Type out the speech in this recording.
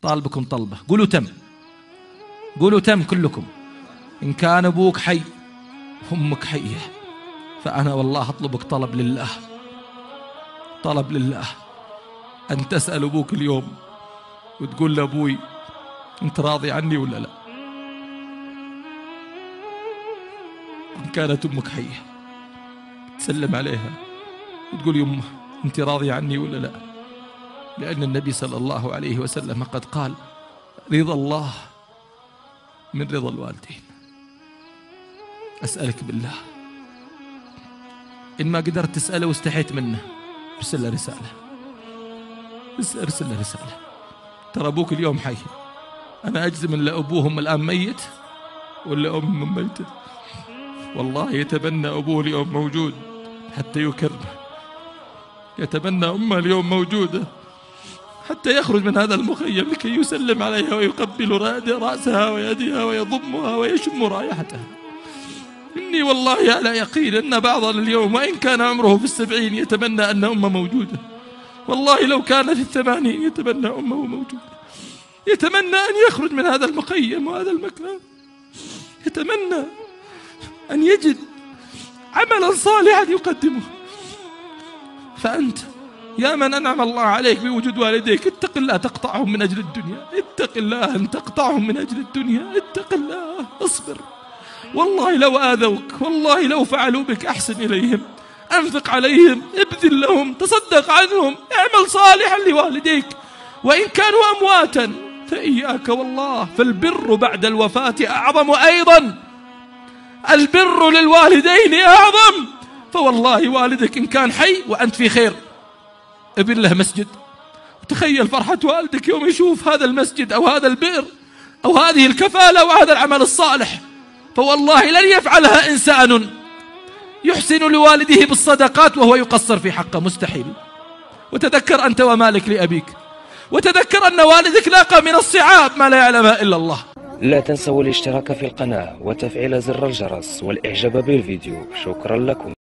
طالبكم طلبة، قولوا تم، قولوا تم كلكم. إن كان أبوك حي وأمك حية فأنا والله أطلبك طلب لله، طلب لله، أن تسأل أبوك اليوم وتقول لأبوي أنت راضي عني ولا لا؟ إن كانت أمك حية تسلم عليها وتقول يمه أنت راضي عني ولا لا؟ لأن النبي صلى الله عليه وسلم قد قال رضا الله من رضا الوالدين. أسألك بالله إن ما قدرت تسأله واستحيت منه ارسل له رسالة، ارسل له رسالة، ترى أبوك اليوم حي. أنا أجزم أن أبوهم الآن ميت ولا أمهم ميتة، والله يتبنى أبوه اليوم موجود حتى يكرمه، يتبنى أمه اليوم موجودة حتى يخرج من هذا المخيم لكي يسلم عليها ويقبل رأسها ويدها ويضمها ويشم رائحتها. إني والله على يقين أن بعضنا اليوم وإن كان عمره في 70 يتمنى أن أمه موجودة، والله لو كان في 80 يتمنى أمه موجودة، يتمنى أن يخرج من هذا المخيم وهذا المكان، يتمنى أن يجد عملا صالحا يقدمه. فأنت يا من أنعم الله عليك بوجود والديك اتق الله تقطعهم من أجل الدنيا، اتق الله أن تقطعهم من أجل الدنيا، اتق الله، اصبر. والله لو آذوك، والله لو فعلوا بك أحسن إليهم، أنفق عليهم، ابذل لهم، تصدق عنهم، اعمل صالحا لوالديك وإن كانوا أمواتا، فإياك والله، فالبر بعد الوفاة أعظم أيضا، البر للوالدين أعظم. فوالله والدك إن كان حي وأنت في خير ابن له مسجد، وتخيل فرحة والدك يوم يشوف هذا المسجد أو هذا البئر أو هذه الكفالة أو هذا العمل الصالح، فوالله لن يفعلها إنسان يحسن لوالده بالصدقات وهو يقصر في حقه، مستحيل. وتذكر أنت ومالك لأبيك، وتذكر أن والدك لاقى من الصعاب ما لا يعلمها إلا الله. لا تنسوا الاشتراك في القناة وتفعيل زر الجرس والإعجاب بالفيديو. شكرا لكم.